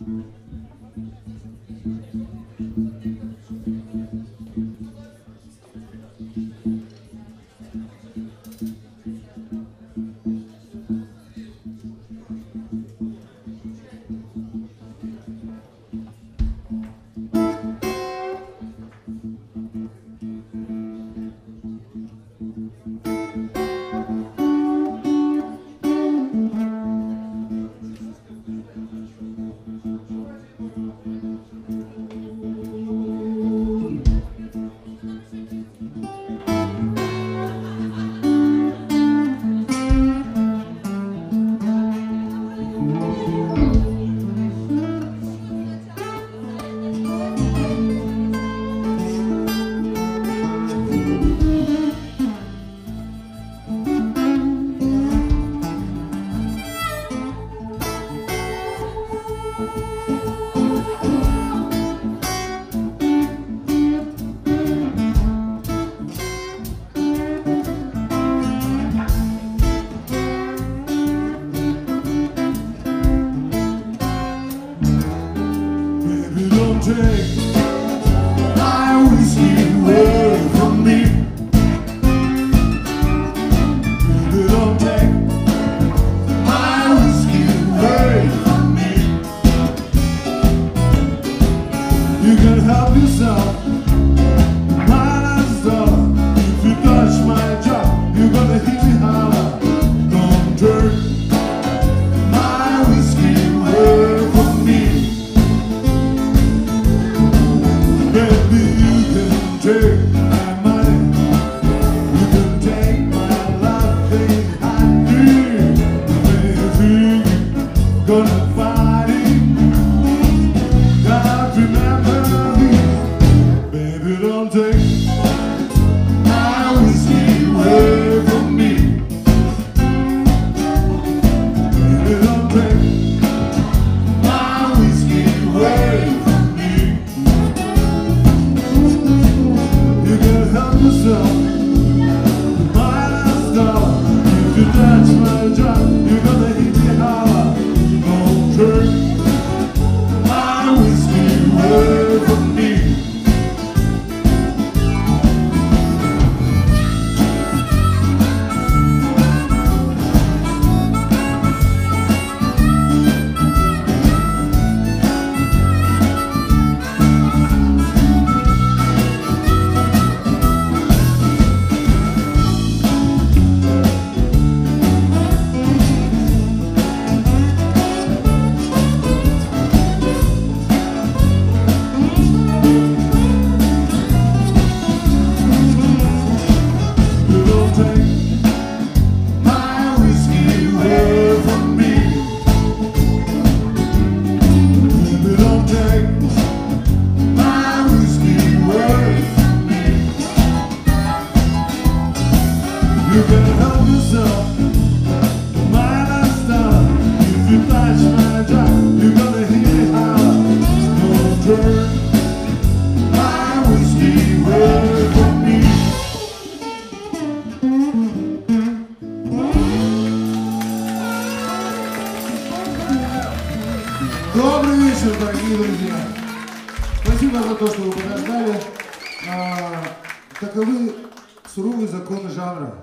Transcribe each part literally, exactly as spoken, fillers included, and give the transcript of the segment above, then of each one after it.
Добрый вечер, дорогие друзья! Спасибо за то, что вы подождали. А, таковы суровые законы жанра.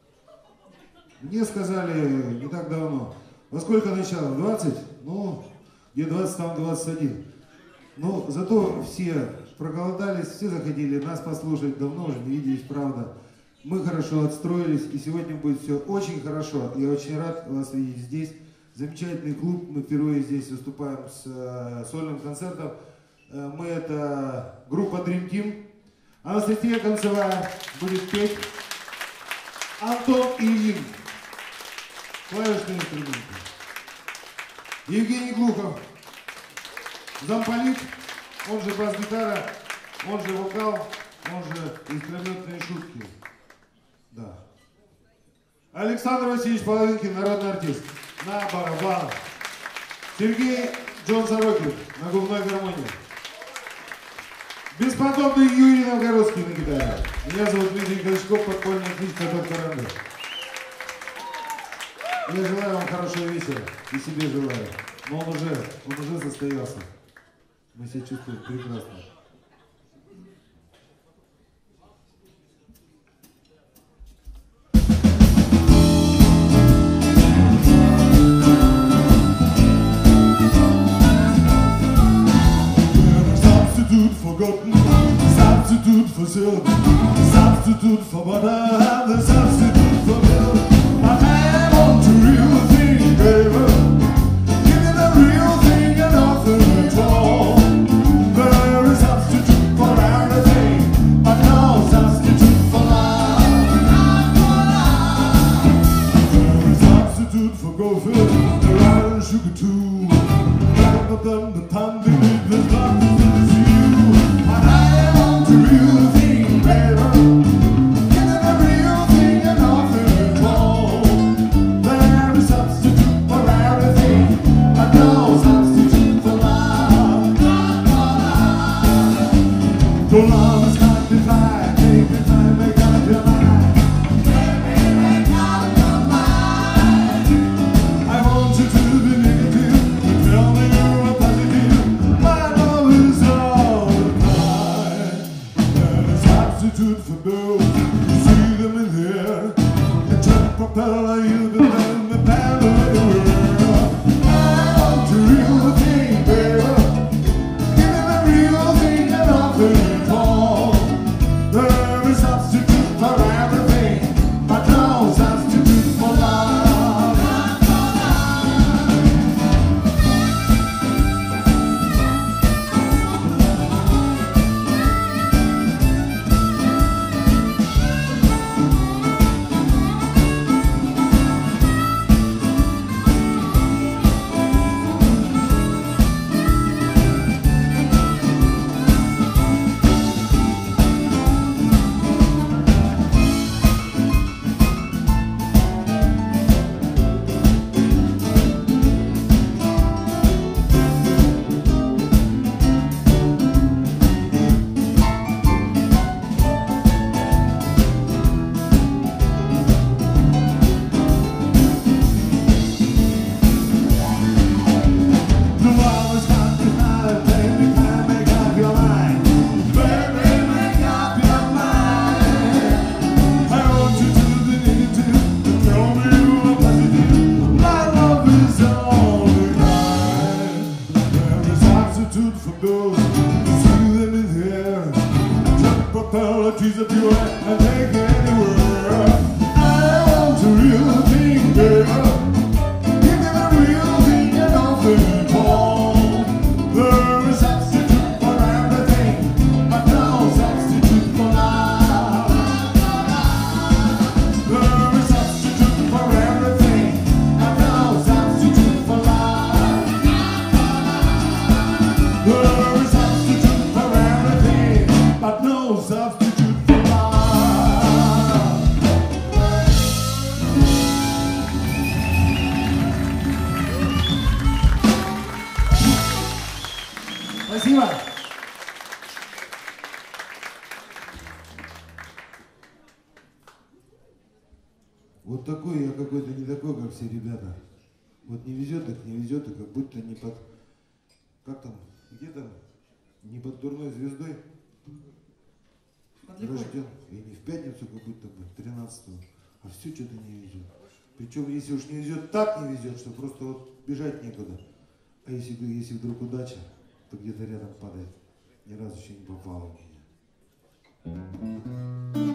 Мне сказали не так давно. Во сколько начало? В двадцать? Ну, где двадцать, там двадцать один. Но зато все проголодались, все захотели нас послушать. Давно уже не виделись, правда. Мы хорошо отстроились, и сегодня будет все очень хорошо. Я очень рад вас видеть здесь. Замечательный клуб, мы впервые здесь выступаем с э, сольным концертом. Э, мы это группа Dream Team. Анастасия Концевая будет петь. Антон Ильин. Клавишные инструменты. Евгений Глухов. Замполит, он же бас-гитара, он же вокал, он же искрометные шутки. Да. Александр Васильевич Половинкин, народный артист. На барабанах. Сергей Джон Сорокин на губной гармонии. Бесподобный Юрий Новгородский на гитаре. Меня зовут Дмитрий Калачков, подпольная кличка доктор Андрей. Я желаю вам хорошего вечера и себе желаю. Но он уже, он уже состоялся. Мы себя чувствуем прекрасно. Forgotten, substitute for silk, substitute for butter, the substitute for milk. I am on to real thing, baby. Give me the real thing and nothing at all. There is substitute for everything, but no substitute for love. There is substitute for gophers, the rice and sugar too. But then the time they need the love. So love is not defined, take the time, make up your mind. Baby, make up your mind. I want you to be negative, tell me you're a positive. My love is all the time. And a substitute for those who see them in the air. The truck propeller, you the man, the band of the world. I want the real thing, baby. Give me the real thing and nothing. There is substitute for everything, but no substitute for love. Apologies if you and take it anywhere. I want the real thing, baby. Give me the real thing and nothing at all. There is substitute for everything, but no substitute for love. There is substitute for everything, and no substitute for love. There is substitute for everything, but no substitute. Спасибо. Вот такой я какой-то не такой, как все ребята. Вот не везет, так не везет, и как будто не под... Как там? Где там? Не под дурной звездой. Рожден. И не в пятницу, как будто бы, тринадцатого. А все что-то не везет. Причем, если уж не везет, так не везет, что просто вот бежать некуда. А если, если вдруг удача, то где-то рядом падает. Ни разу еще не попало в меня.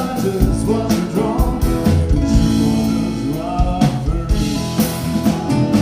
What you draw, but you wanna drop her.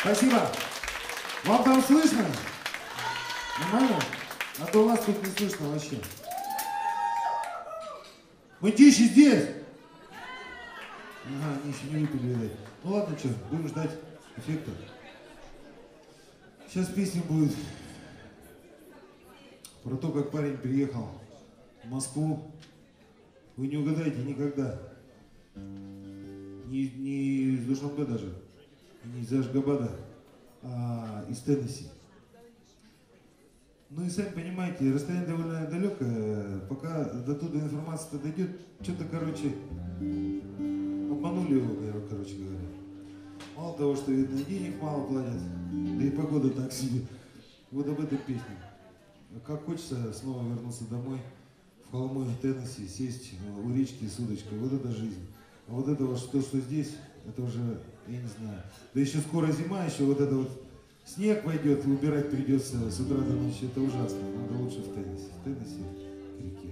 Спасибо. Вам там слышно? Нормально? А то у вас тут не слышно вообще. Мы тише здесь. Ага, они еще не выпили, видать. Ну ладно, что, будем ждать эффекта. Сейчас песня будет про то, как парень приехал в Москву. Вы не угадаете никогда. Не, не из Душанбе даже, не из Ашгабада, а из Теннесси. Ну и сами понимаете, расстояние довольно далекое. Пока до туда информация дойдет, что-то, короче, обманули его, короче говоря. Мало того, что, видно, денег мало платят, да и погода так себе. Вот об этой песне. Как хочется снова вернуться домой, в холмы Теннесси, сесть у речки с удочкой. Вот это жизнь. А вот это вот то, что здесь, это уже, я не знаю. Да еще скоро зима, еще вот это вот снег пойдет, и убирать придется с утра до ночи. Это ужасно. Надо лучше в Теннесси. В Теннесси к реке.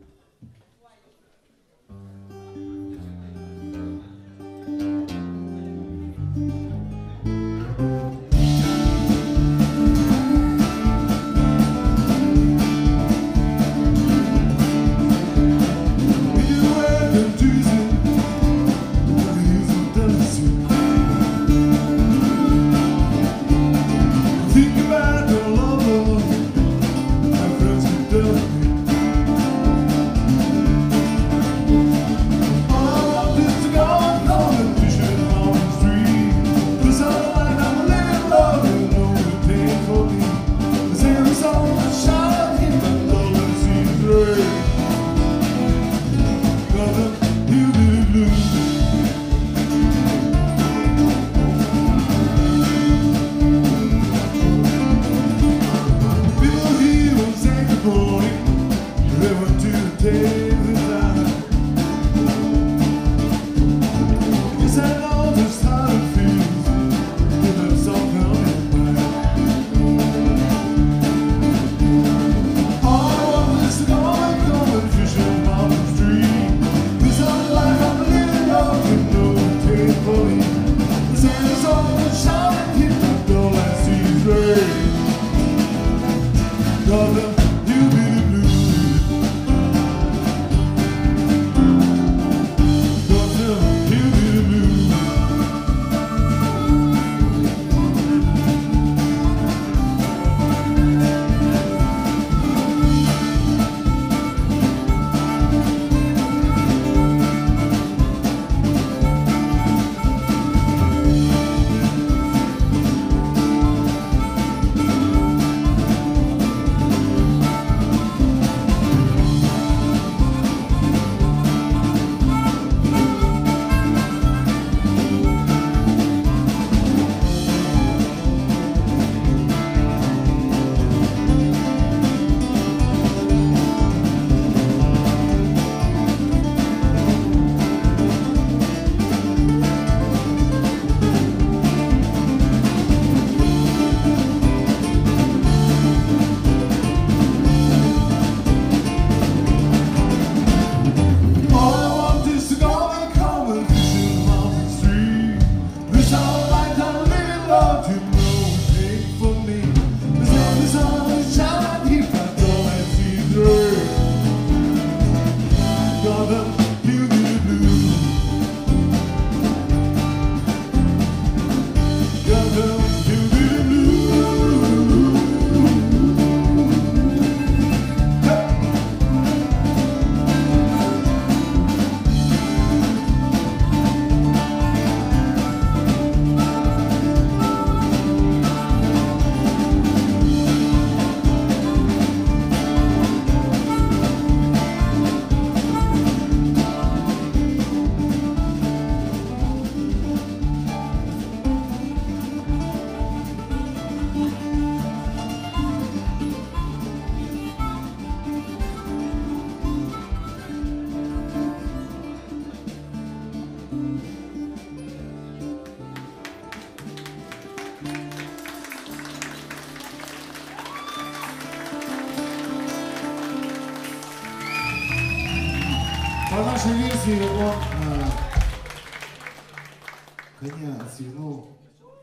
По нашей версии он э, коня отстегнул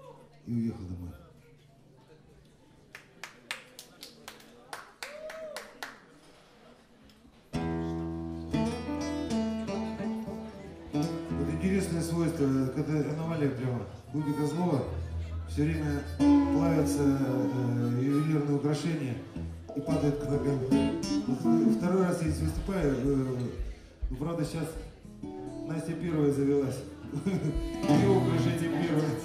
и уехал домой. Вот интересное свойство, когда аномалия прямо, Губи Козлова, все время плавятся э, ювелирные украшения и падают к ногам. Вот, второй раз я здесь выступаю, э, ну, правда сейчас Настя первая завелась. Ее украшение первое.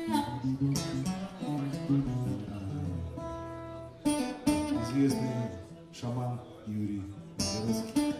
Известный шаман Юрий Городский.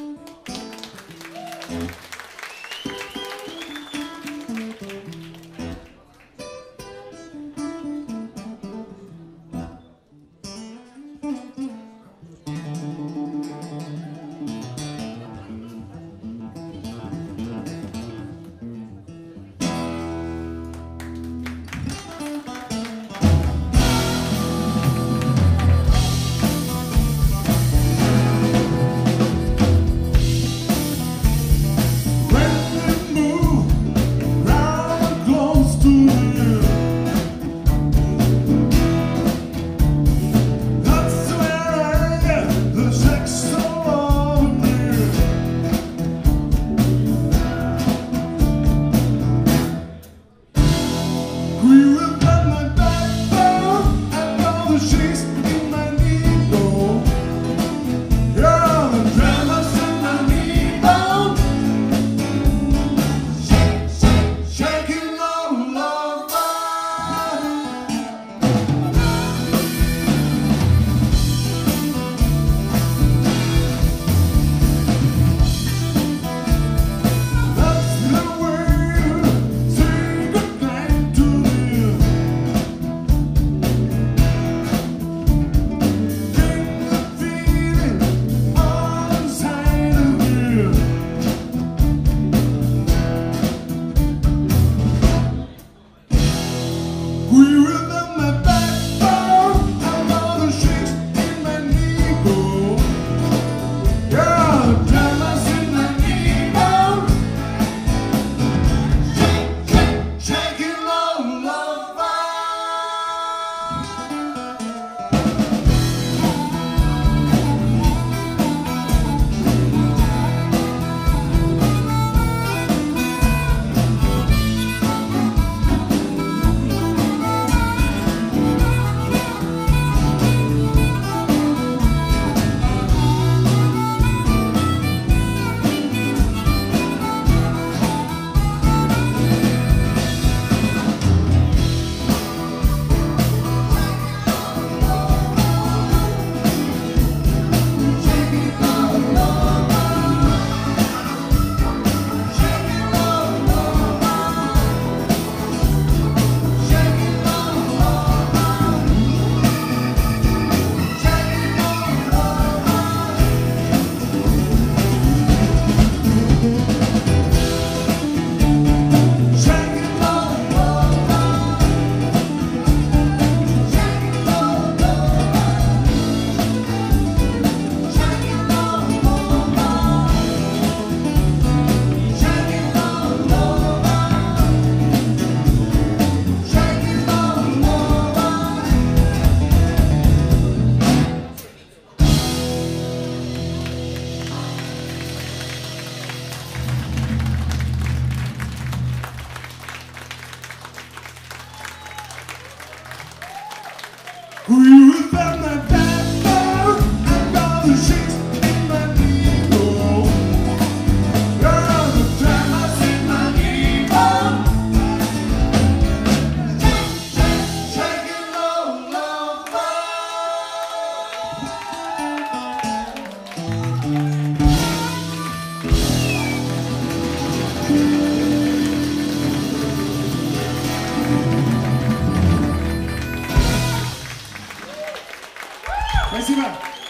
Спасибо.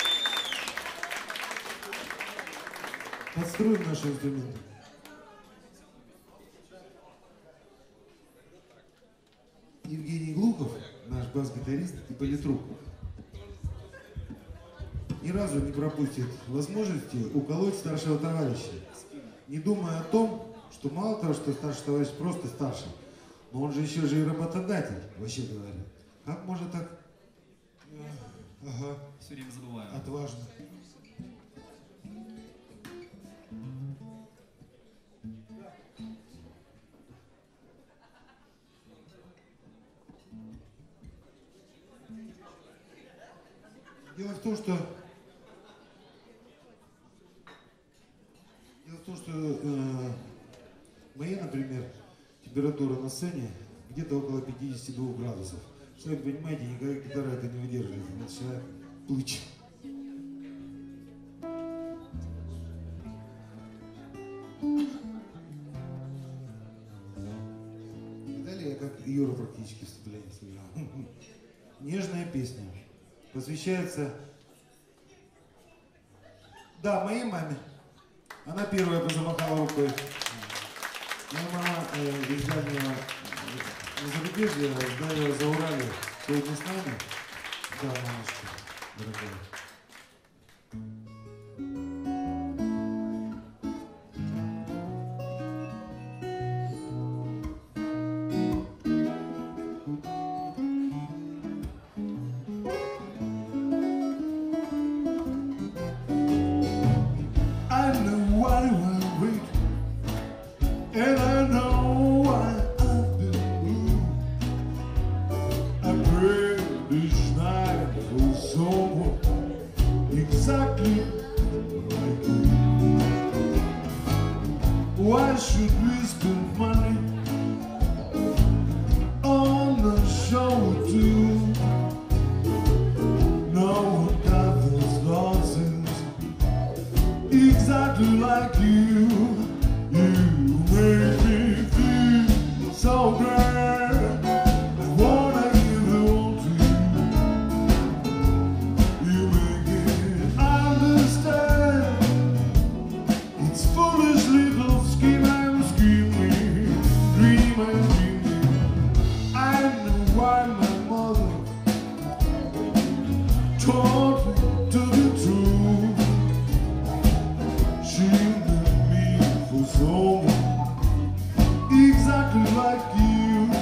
Подстроим наши инструменты. Евгений Глухов, наш бас-гитарист и политрук, ни разу не пропустит возможности уколоть старшего товарища, не думая о том, что мало того, что старший товарищ просто старше, Но он же еще же и работодатель, вообще говоря. Как может так? Ага. Все время забываю. Отважно. Дело в том, что дело в том, что э, моя, например, температура на сцене где-то около пятидесяти двух градусов. Сами понимаете, никакая гитара это не выдерживает, начинает плыть. Далее я как Юра практически вступление сыграл. Нежная песня. Посвящается, да, моей маме. Она первая позамахала рукой. Моя мама э, езжала на зарубежье, да, за Урале. Сегодня с нами. Да, мамочка, дорогая. Why should we spend money on a show too? No one got those nonsense exactly like you. You make me feel so grand. I wanna give the world to you. You make me understand. It's foolish little scheme and scheming, dream and dreaming. I know why my mother taught me to be true. She made me for someone exactly like you.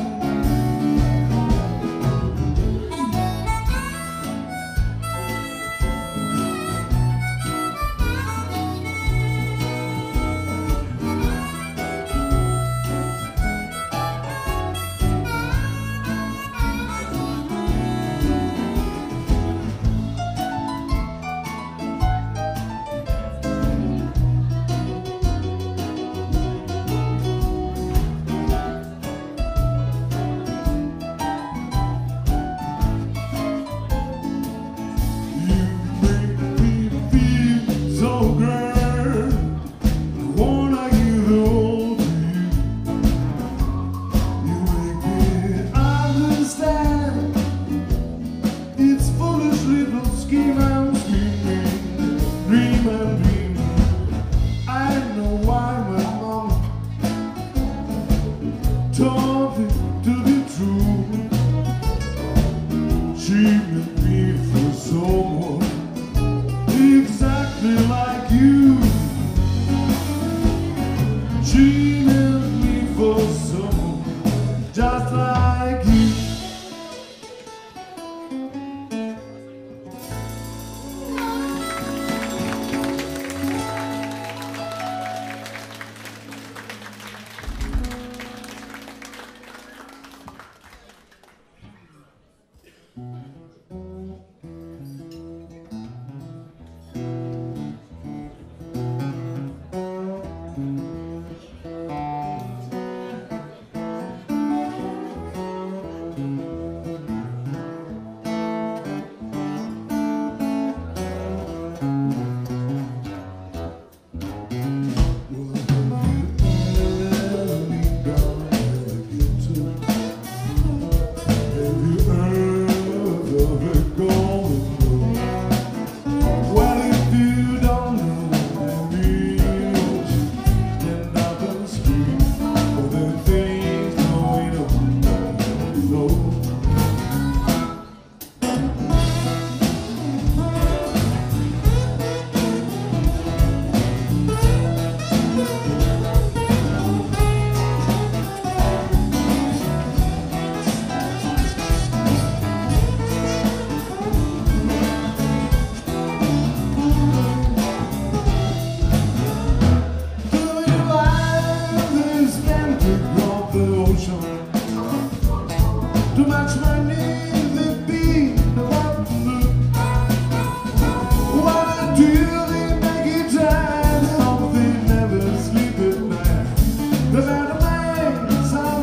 Just like you.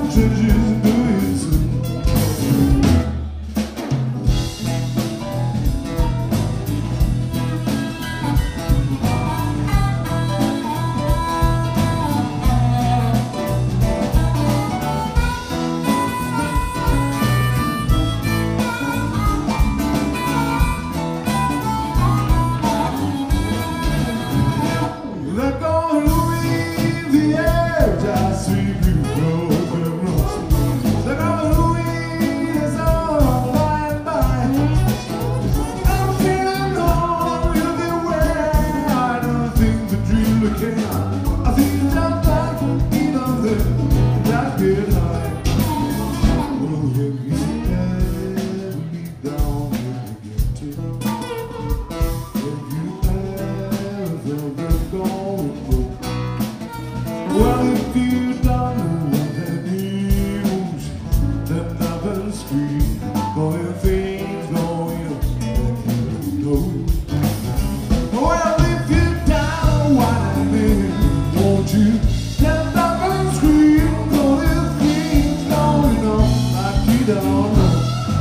changes do it soon. Let go, Louis, the edge, I see you broken rocks. Let go, Louis, it's all by and by. I'm feeling on the way. I don't think the dream can. I think it's just like either that get high. Oh, yeah, we never leave down when we get to. Have you ever gone? Well, if you don't know what that means, then nothing screams. Going things going on that you know. Well, if you don't want to live, won't you stand up and scream? Going things going on like you don't know.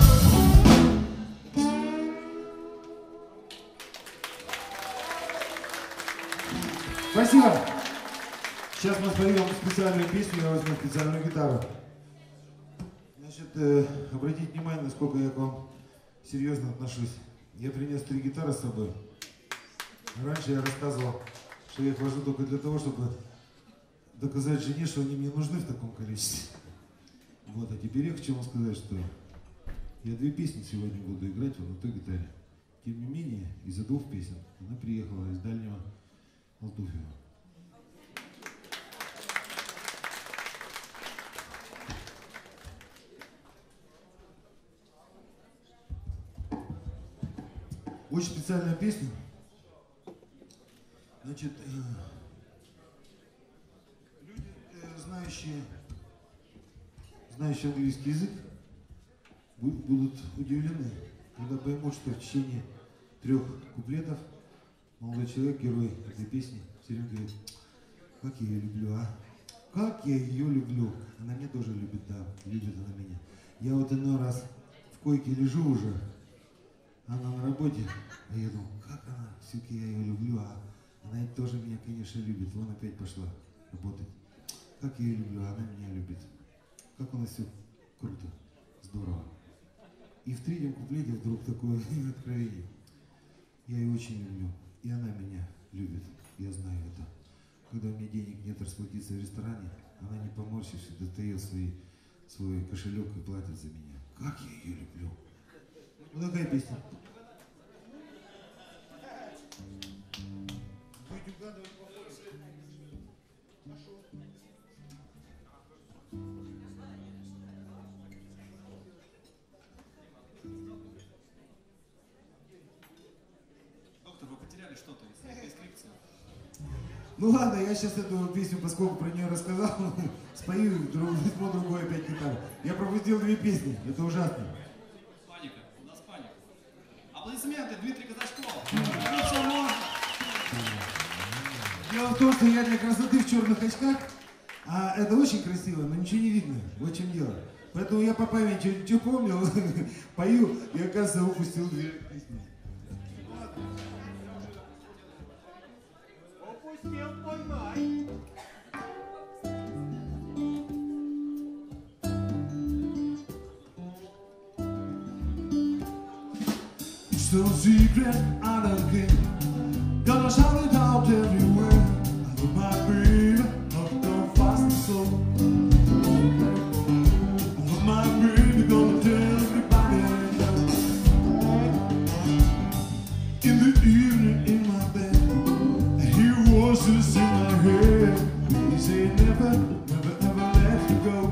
Спасибо. Сейчас мы споем специальную песню, я возьму специальную гитару. Значит, э, обратите внимание, насколько я к вам серьезно отношусь. Я принес три гитары с собой. Раньше я рассказывал, что я их вожу только для того, чтобы доказать жене, что они мне нужны в таком количестве. Вот, а теперь я хочу вам сказать, что я две песни сегодня буду играть вот на той гитаре. Тем не менее, из-за двух песен она приехала из дальнего Алтуфьева. Очень специальная песня. Значит, э, люди, э, знающие, знающие английский язык, будут удивлены, когда поймут, что в течение трех куплетов молодой человек, герой этой песни, все время говорит: как я ее люблю, а? Как я ее люблю. Она меня тоже любит, да, любит она меня. Я вот иной раз в койке лежу уже, она на работе, а я думаю, как она, все-таки я ее люблю, а она тоже меня, конечно, любит. Вон опять пошла работать. Как я ее люблю, а она меня любит. Как у нас все круто, здорово. И в третьем куплете вдруг такое откровение. Я ее очень люблю, и она меня любит, я знаю это. Когда у меня денег нет расплатиться в ресторане, она, не поморщившись, достает свой, свой кошелек и платит за меня. Как я ее люблю. Ну, такая песня. Будете угадывать по ходу. Пошел. Доктор, вы потеряли что-то из прескрипции? Ну ладно, я сейчас эту песню, поскольку про нее рассказал, спою, друг, возьму другой опять гитару. Я пропустил две песни, это ужасно. Паника, у нас паника. Аплодисменты, Дмитрий Казачков. Все можно. Дело в том, что я для красоты в черных очках, а это очень красиво, но ничего не видно, вот в чем дело. Поэтому я по памяти что помнил, пою, и оказывается упустил две песни. Упустил, поймай. It's no secret, I don't care. Gonna shout it out everywhere. I love my baby, not go fast and slow. I love my baby, gonna tell everybody I know. In the evening in my bed, I hear voices in my head. They say never, never, ever let you go.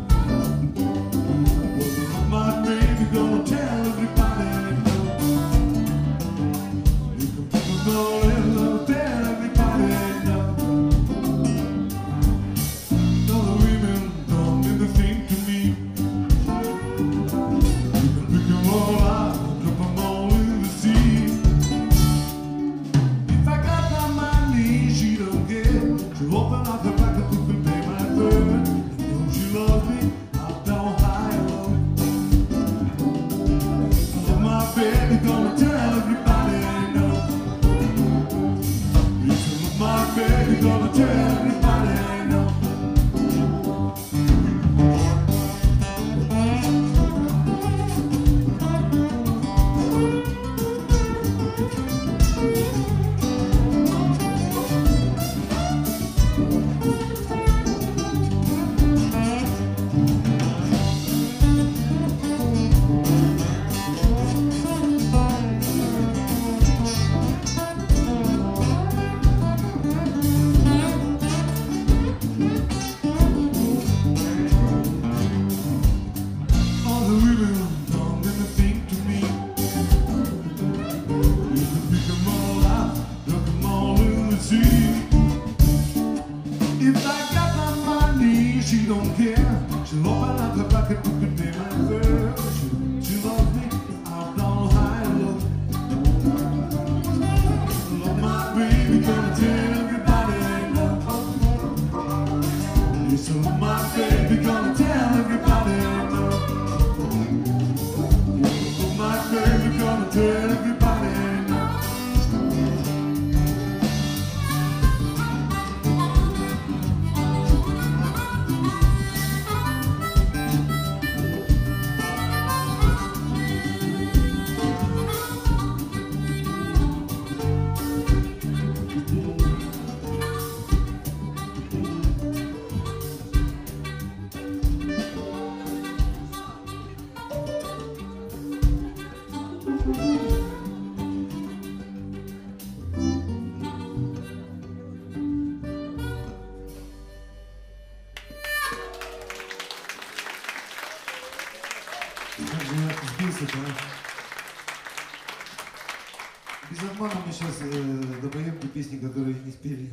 Well, I love my baby, gonna tell everybody I know. You can put it all in love, tell everybody. she don't care. She'll open up her pocket book and be my girl. She, she loves me out down high and low. Love my baby, gonna tell everybody I know. Yes, I love my baby, gonna tell everybody I know. Love my baby, gonna tell everybody I know. Как же я сбился-то, а? Без обмана мы сейчас э, допоем те песни, которые не спели.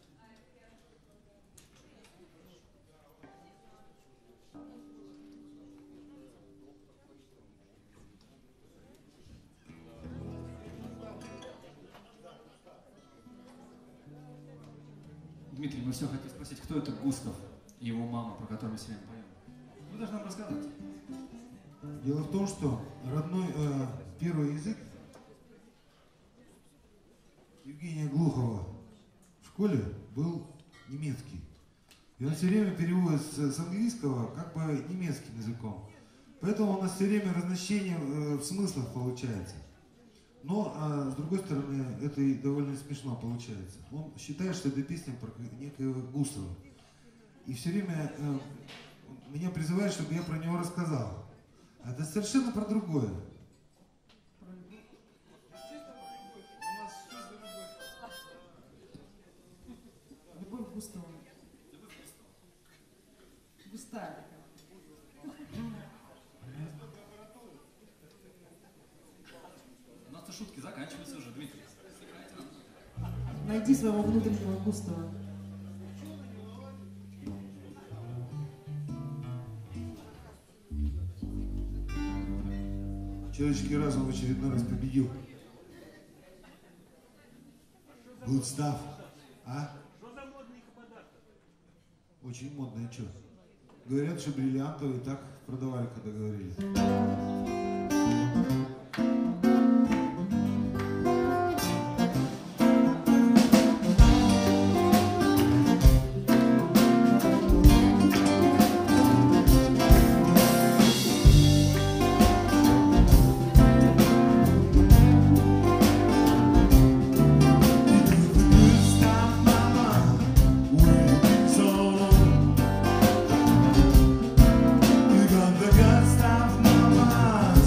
Дмитрий, мы все хотели спросить, кто это Густав и его мама, про которую мы сегодня поем? Вы должны нам рассказать. Дело в том, что родной э, первый язык Евгения Глухова в школе был немецкий. И он все время переводит с, с английского как бы немецким языком. Поэтому у нас все время разночтение э, в смыслах получается. Но, а, с другой стороны, это и довольно смешно получается. Он считает, что это песня про некоего Густава. И все время э, меня призывает, чтобы я про него рассказал. А это совершенно про другое. Любовь Густава. Густая. У нас-то шутки заканчиваются уже, Дмитрий. Найди своего внутреннего Густава. Человеческий разум в очередной раз победил. Гудстав. А? Очень модное, что? Говорят, что бриллиантовые так продавали, когда говорили. You got the good stuff, mama.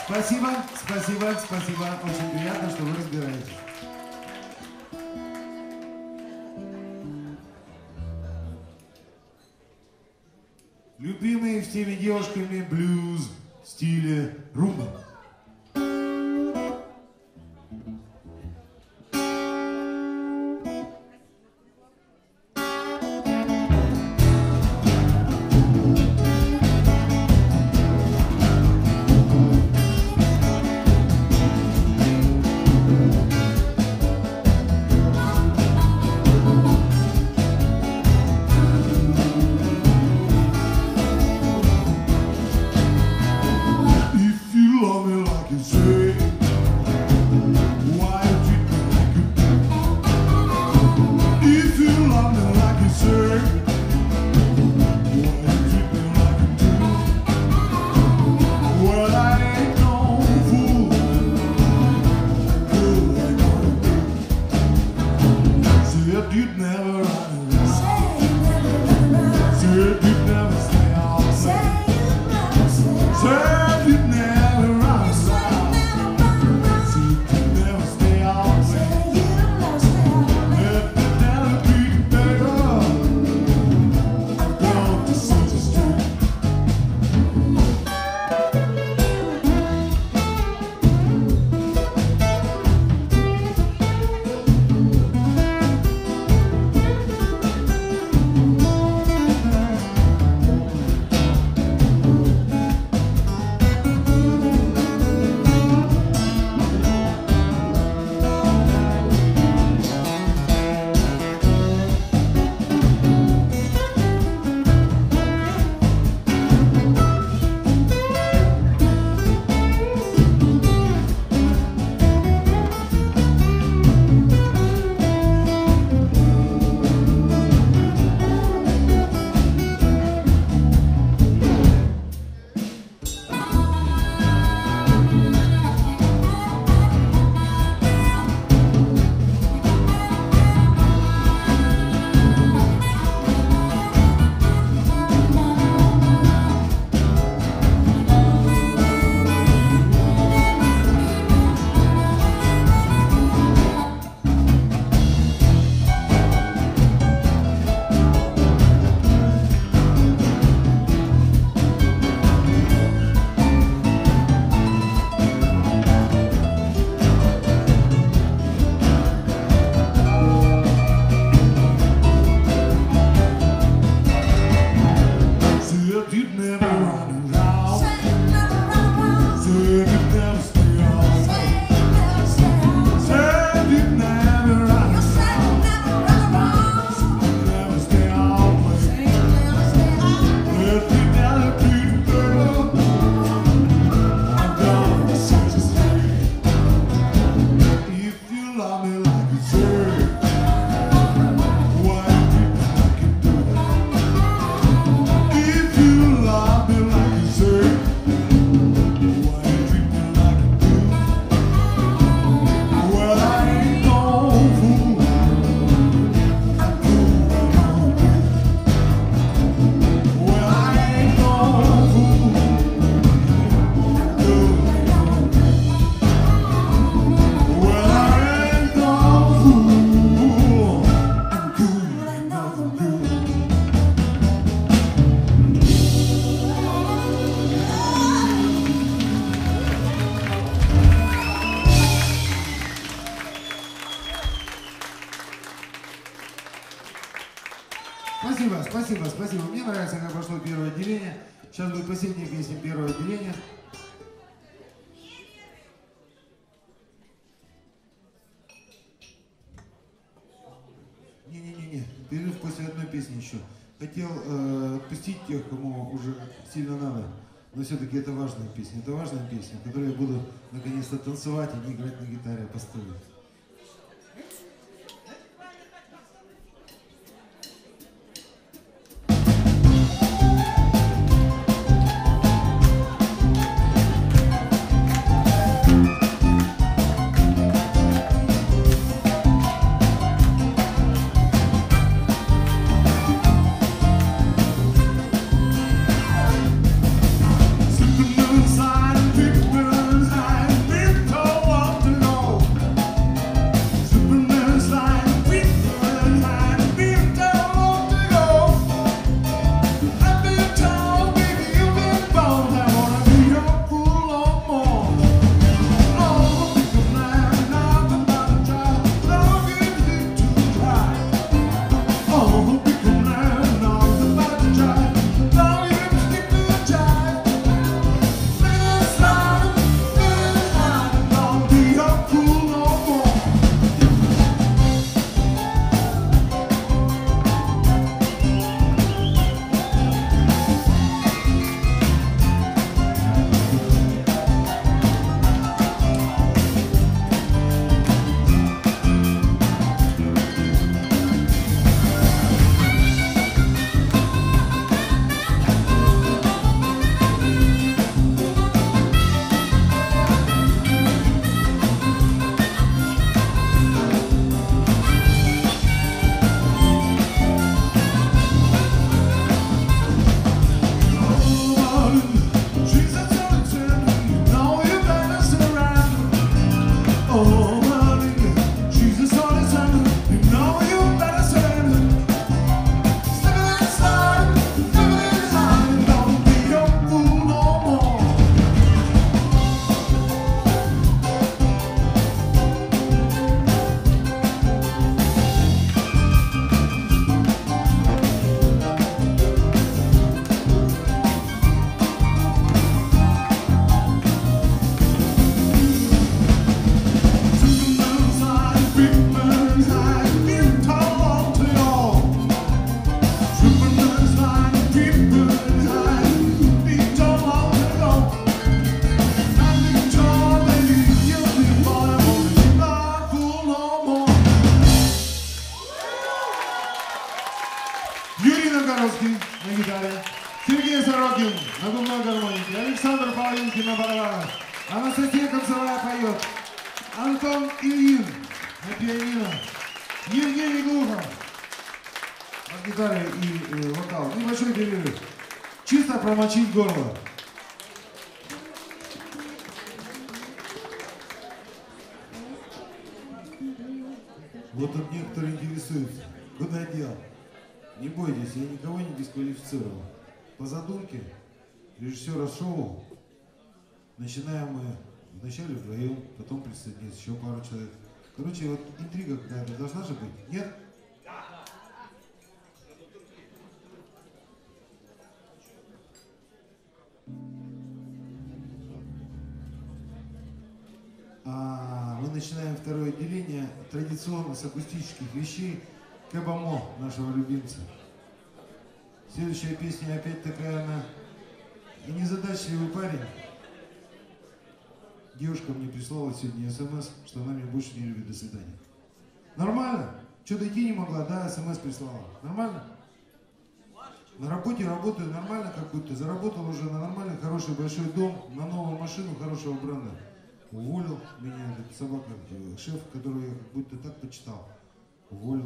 Спасибо, спасибо, спасибо. Очень приятно, что вы разбираетесь. Любимый всеми девушками блюз в стиле румба. Спасибо, спасибо, спасибо. Мне нравится, как прошло первое отделение. Сейчас будет последняя песня первого отделения. Не-не-не, перерыв после одной песни еще. Хотел э, отпустить тех, кому уже сильно надо. Но все-таки это важная песня. Это важная песня, которую я буду наконец-то танцевать, а не играть на гитаре, а поставить. Inside, people Анастасия Концевая поет. Антон Ильин на пианино. Евгений Глухов на гитаре и э, вокал. Небольшой перерыв. Чисто промочить горло. Вот тут некоторые интересуются, куда дел. Не бойтесь, я никого не дисквалифицировал. По задумке режиссера шоу начинаем мы вначале вдвоем, потом присоединится еще пару человек. Короче, вот интрига какая-то должна же быть, нет? А мы начинаем второе отделение традиционно с акустических вещей Кэбамо, нашего любимца. Следующая песня опять такая, она и незадачливый парень. Девушка мне прислала сегодня смс, что она меня больше не любит. До свидания. Нормально? Что, дойти не могла? Да, смс прислала. Нормально? На работе работаю нормально, как будто. Заработал уже на нормальный, хороший, большой дом, на новую машину хорошего бренда. Уволил меня этот собака, шеф, которого я как будто так почитал. Уволил.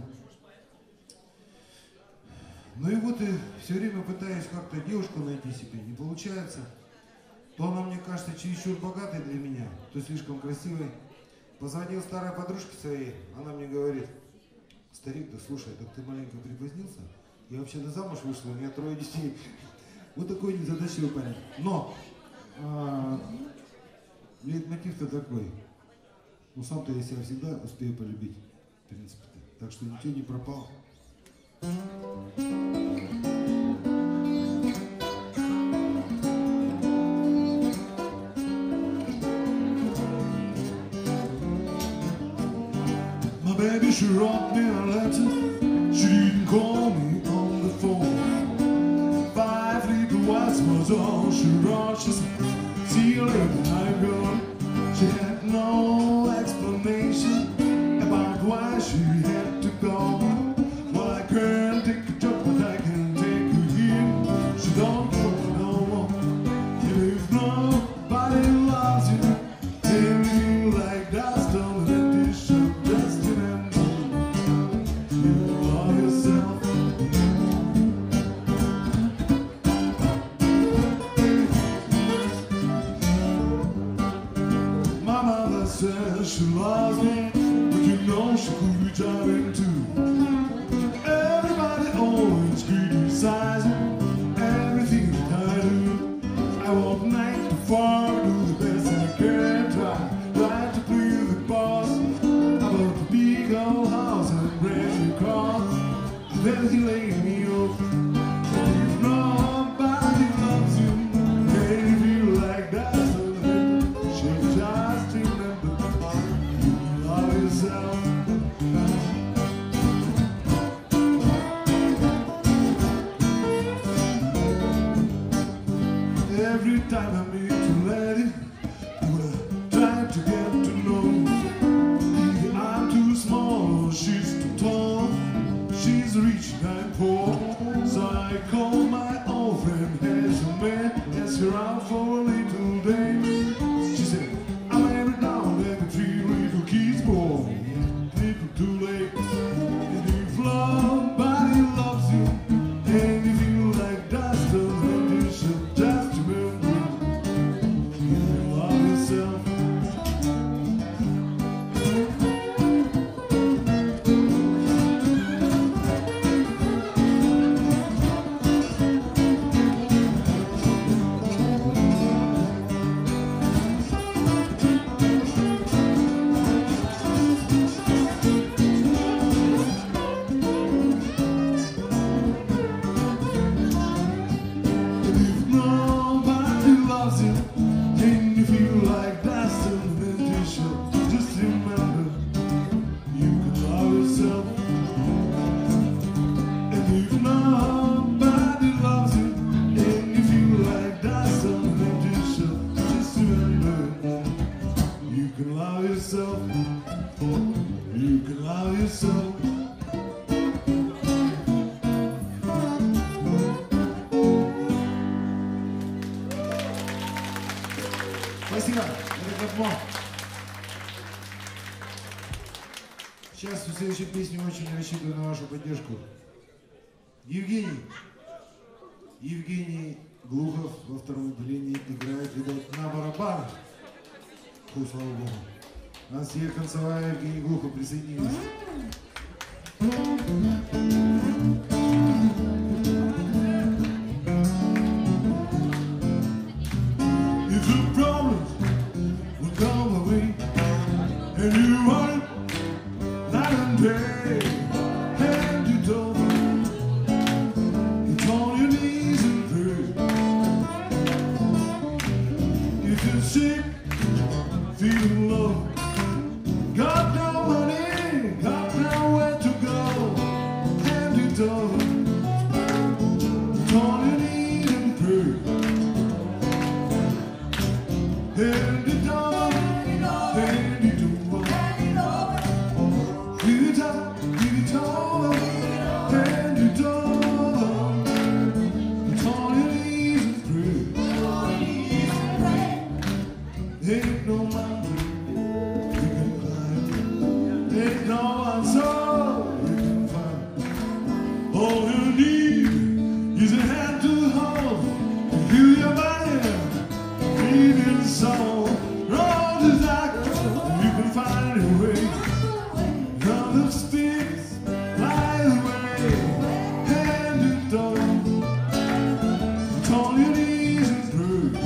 Ну и вот и все время пытаюсь как-то девушку найти себе. Не получается. То она, мне кажется, чересчур богатой для меня, то слишком красивой. Позвонил старой подружке своей, она мне говорит: старик, да слушай, так ты маленько припозднился? Я вообще-то замуж вышла, у меня трое детей. Вот такой незадачливый парень. Но а, лейтмотив-то такой. Ну сам-то я себя всегда успею полюбить, в принципе-то. Так что ничего не пропал. Baby, she wrote me a letter. She didn't call me on the phone. Five little words was all she wrote. She said, see you later, I'm gone. She had no explanation about why she had to go. Well, I can't take a job, but I can take her here. She don't go no more. And if nobody loves you, then you like dust on the dish of dust. She loves me, but you know she could be driving too. Everybody always criticizing everything that I do. I walk night to far, do the best I can, try, try to please the boss. About the big old house and brand new car, then he laid me off. If nobody loves you, can you feel like that? She just remember. Love yourself. Это как мог. Сейчас в следующей песне очень рассчитываю на вашу поддержку. Евгений. Евгений Глухов во втором отделении играет, видать, на барабанах. Фу, слава богу. Ансия Концевая, Евгений Глухов, присоединились. If the problems would come away and you want it night and day, and you don't, it's on your knees and pray. If you're sick, feeling low, got no money, got nowhere to go, and you don't, it's on your knees and pray. Hand it over, hand it over, give it up, give it over, hand it over. It's on your knees and pray. Ain't no mountain you can climb, ain't no answer you can find. All you need is a hand to hold, and feel your body. So, road is like you can find a way. From the spirits fly away, hand it down. It's on your knees and pray.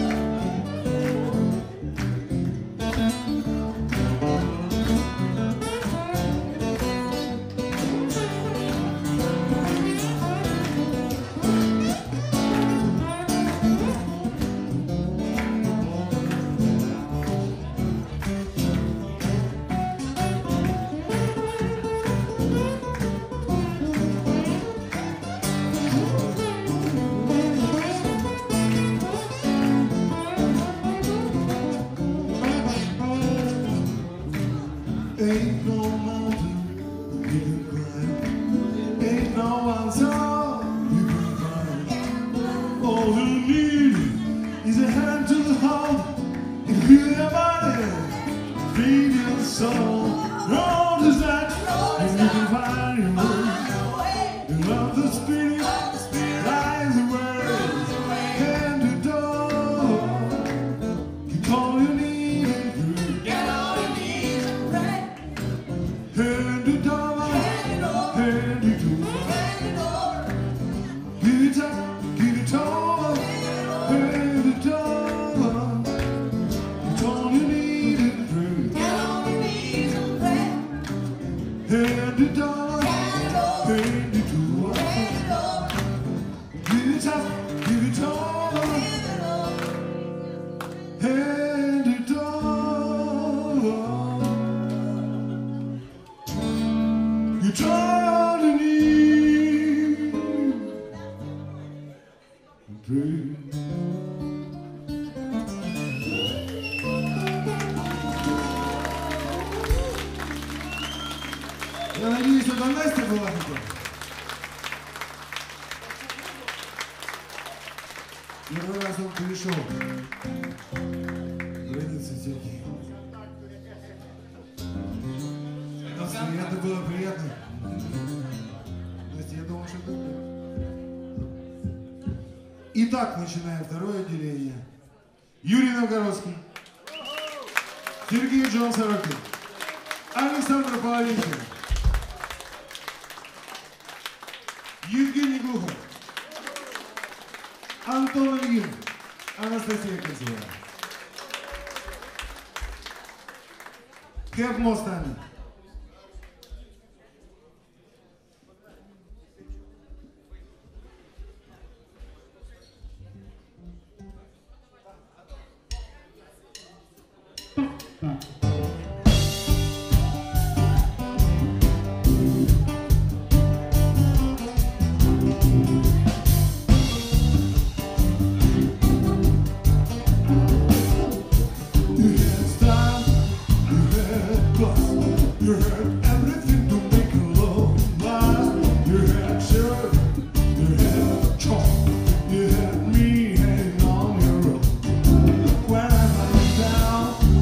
Ain't no mountain you can climb, ain't no answer you can find. All you need is a hand to hold and feel your body, feed your soul. Road is that, and you can find your way. You love the spirit, lies away, hand to door. Keep all you need and pray. Get on your knees and pray. Hand it over, hand it over, give it up, give it over, hand it over. It's all you need and pray. Get on your knees and pray. Hand it over, hand it over, give it up, give it over, hand it over. You try to need and pray. Я надеюсь, что там Настя была такая. Первый раз он перешел границы всякие. Настя, это было приятно. Настя, я думал, что это было. Итак, начинаем второе отделение. Юрий Новгородский, Сергей Джон Сорокин, Александр Половинкин, Евгений Глухов, Антон Ильин, Анастасия Концевая. Кэп Мостами. You had me hanging on your rope. When I lay down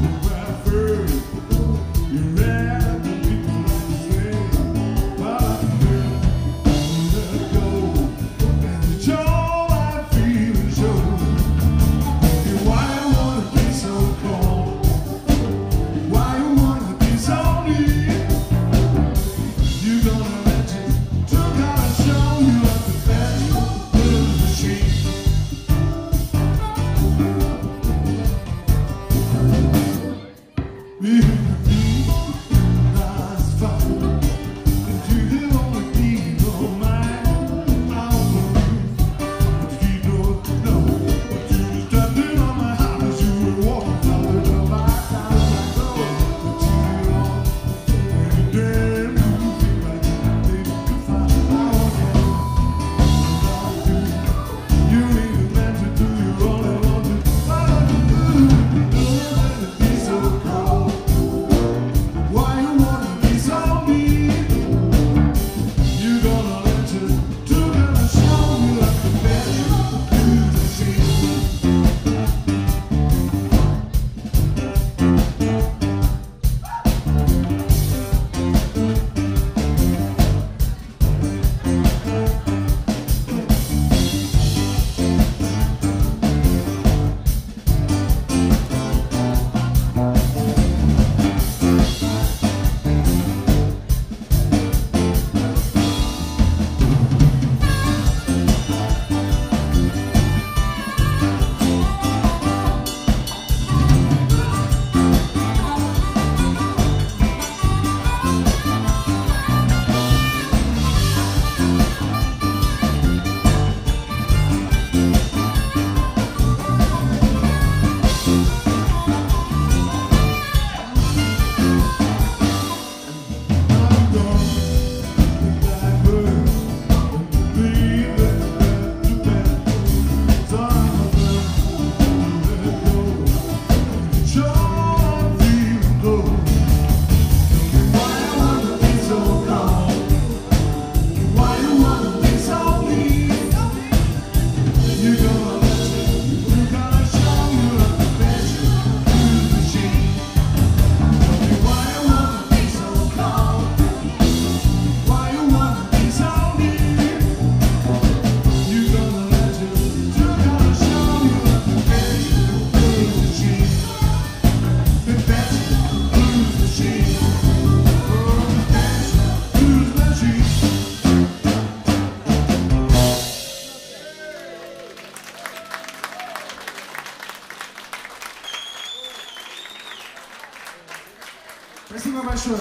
Спасибо большое.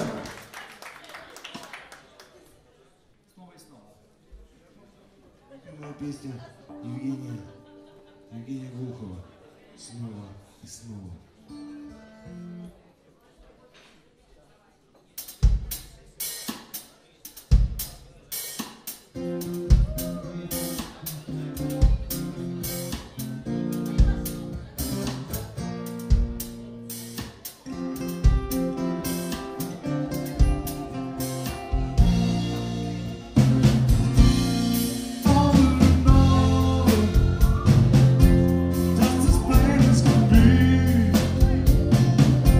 Снова и снова. Любимая песня Евгения, Евгения Глухова. Снова и снова. Just as plain as can be.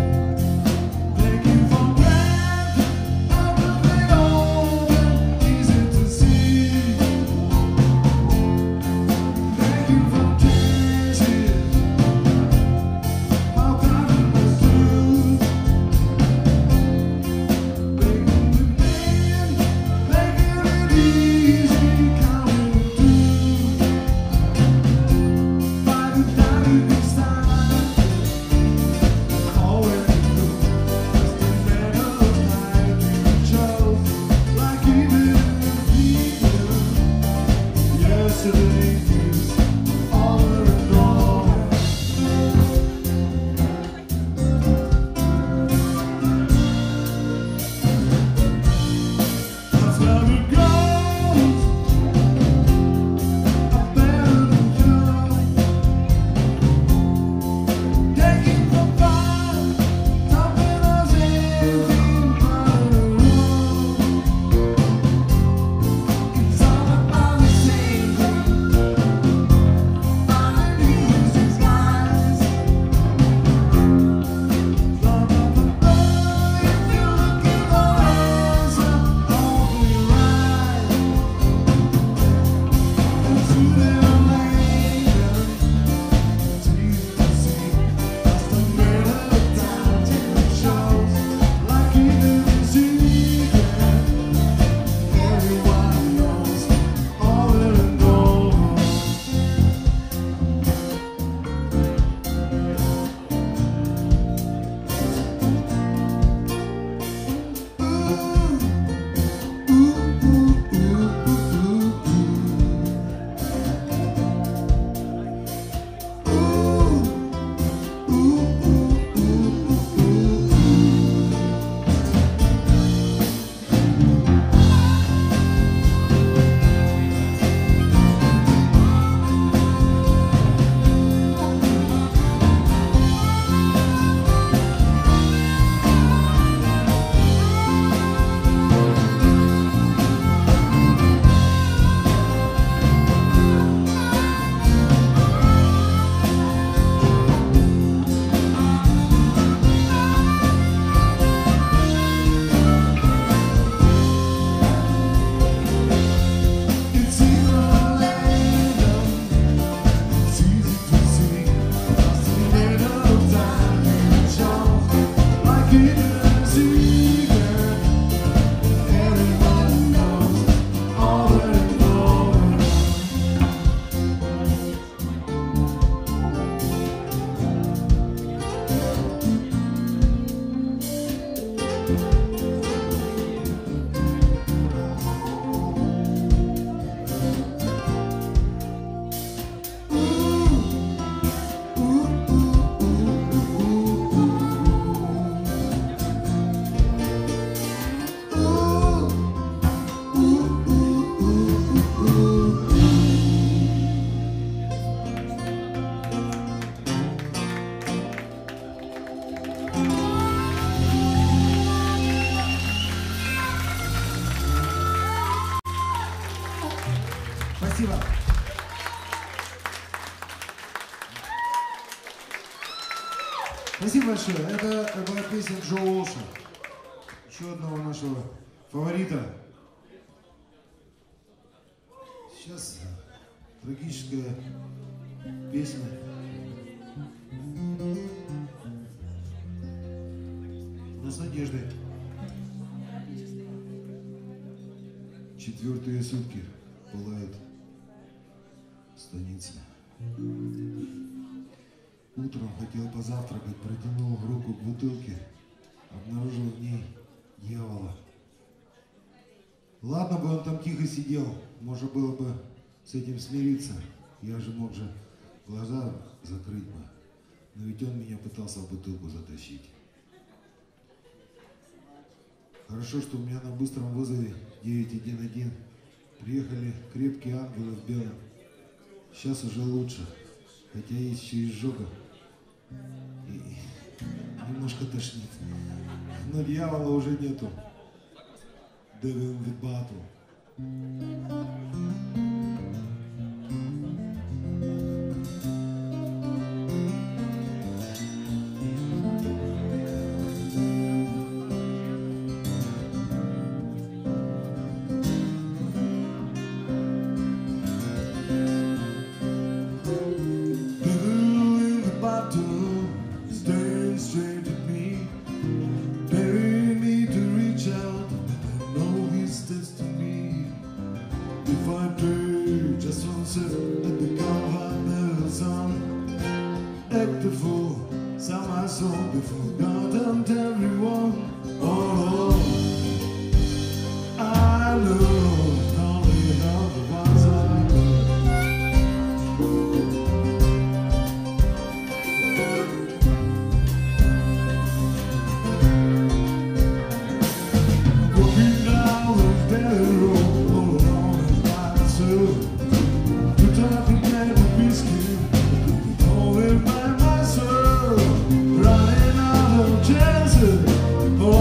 дальше. Это была песня Джо Уолша, еще одного нашего фаворита. Сейчас трагическая песня. Но с надеждой. Четвертые сутки пылает станица. Утром хотел позавтракать, протянул руку к бутылке, обнаружил в ней дьявола. Ладно бы он там тихо сидел, можно было бы с этим смириться. Я же мог же глаза закрыть бы, но ведь он меня пытался в бутылку затащить. Хорошо, что у меня на быстром вызове девять один один приехали крепкие ангелы в белом. Сейчас уже лучше, хотя есть еще изжога. И немножко тошнит. Но дьявола уже нету. Devil with battle. Oh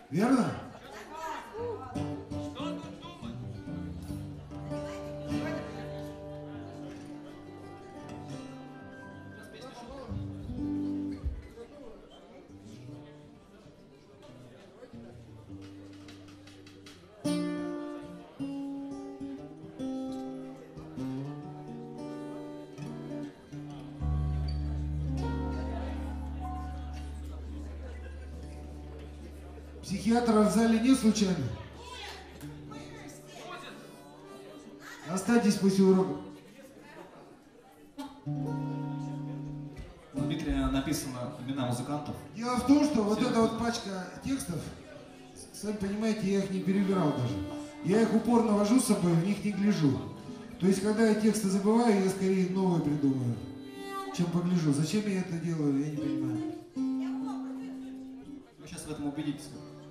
Верно? Психиатра в зале нет случайно? Останьтесь после урока. На Дмитрия написано имена музыкантов. Дело в том, что вот эта вот пачка текстов, сами понимаете, я их не перебирал даже. Я их упорно вожу с собой, в них не гляжу. То есть, когда я тексты забываю, я скорее новые придумаю, чем погляжу. Зачем я это делаю, я не понимаю. Вы сейчас в этом убедитесь.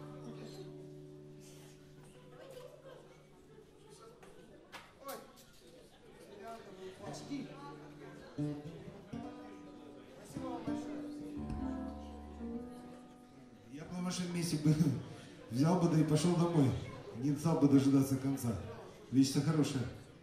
Я бы на вашем месте бы взял бы, да и пошел домой. Не стал бы дожидаться конца. Вещь-то хорошая.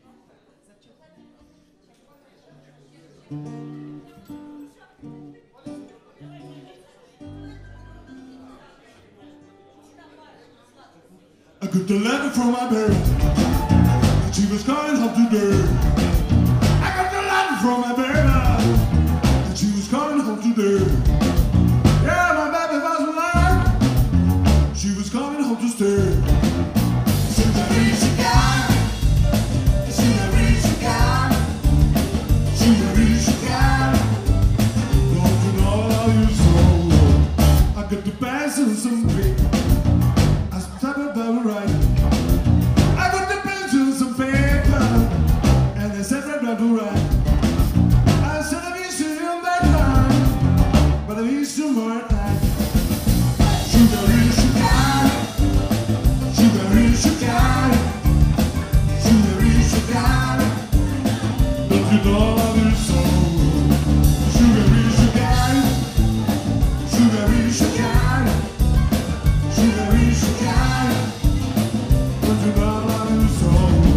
I got the letter from my baby. She was calling home today. I got the letter from my baby. She was calling home today. Yeah, my baby was alive. She was coming home to stay. She got rich, she got. She got rich, she got. She got rich, she got. Don't you know how you so? I got the bags and some big. I started by right. I got the pencils and paper, and they said right to right. I said I miss you on that time, but I miss you more time. Sugar, sugar, sugar, sugar, sugar, sugar. Don't you know I love you so? Sugar, sugar, sugar, sugar. Sugar, sugar, don't you know I love you so?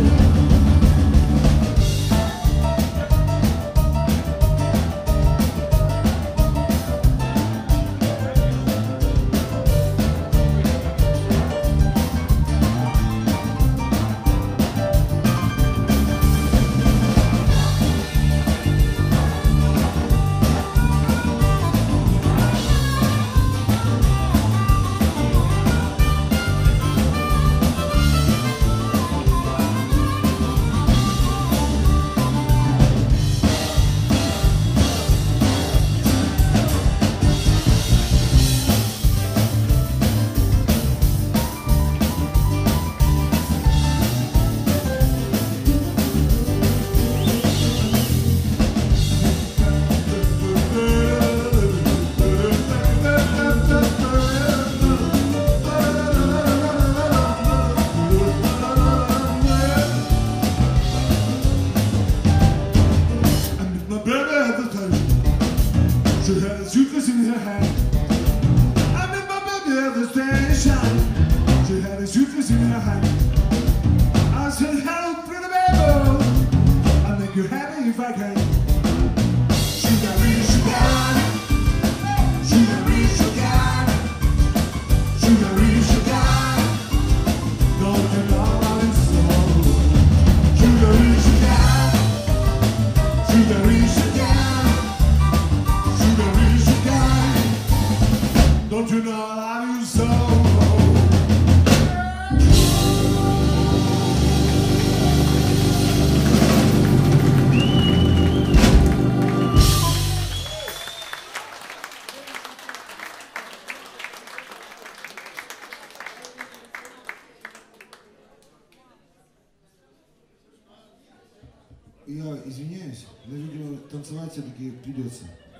She had a suitcase in her hand. I met my baby at the station. She had a suitcase in her hand. I said, hello, pretty baby. I'll make you happy if I can. She got me, she got. She got me, she got. She got me, she got. Don't you know how it's so? She got me, she got. She got me, she got. Don't you know I love you so? Я извиняюсь, но, видимо, танцевать все-таки придется.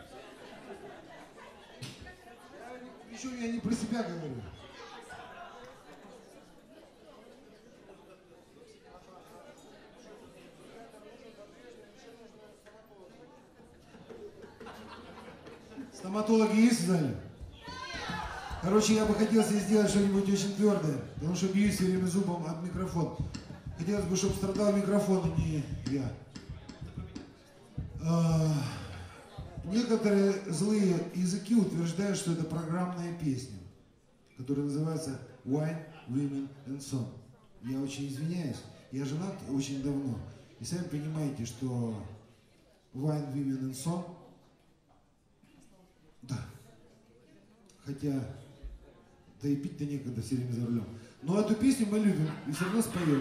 Еще я не про себя говорю. Стоматологи есть в зале? Короче, я бы хотел себе сделать что-нибудь очень твердое, потому что бьюсь все время зубом об микрофон. Хотелось бы, чтобы страдал микрофон, а не я. А, некоторые злые языки утверждают, что это программная песня, которая называется Wine, Women and Song. Я очень извиняюсь, я женат очень давно. И сами понимаете, что Wine, Women and Song, да, хотя, да и пить-то некогда, все время за рулем. Но эту песню мы любим и все равно споем.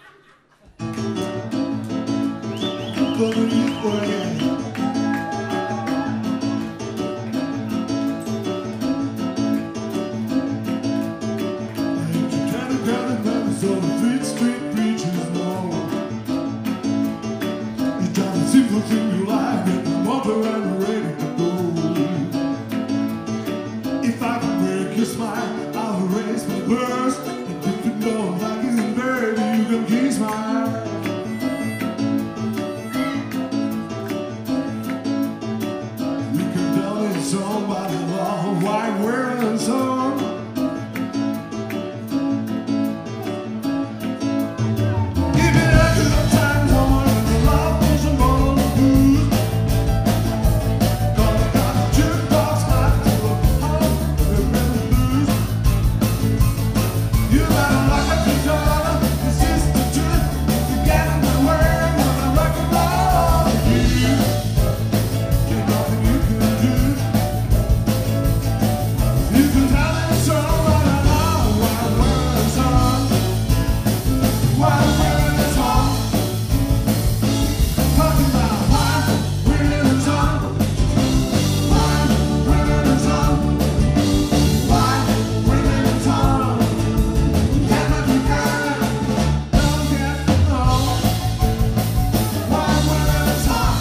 If I can make you smile, I'll erase my worst. And if you don't like it, baby, you can kiss my. You can tell me somebody love white wearing song. Give it a good time, someone in love, push them on the blues. Gonna got a jukebox, hot to a heart, the rhythm blues. You better lock up your door, this is the truth. You get in the way, gonna rock and roll with you. There's nothing you can do. You can tell me someone I know why we're in song. Why we're in song. Talking about why we're in song. Why we're in song. Why we're in song. Get what you got, don't get along. Why we're in song.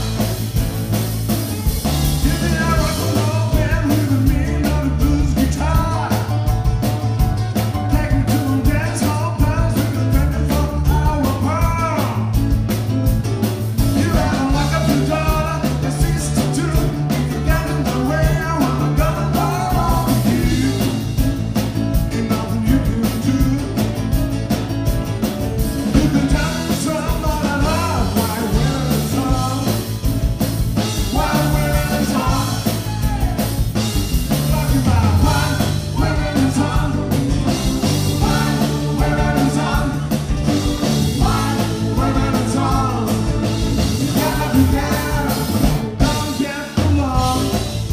Give me a rock and roll band with me, not a blues guitar. Take me to a dance hall, bounce with the band from our bar. You better lock up your door, your sister too. If you get in the way, I'm gonna roll with you. Ain't nothing you can do. You can tell me somebody love why we're in song. Why we're in song. Talking about why we're in song. Why we're in song. Why we're in song. Get what you can, don't get along.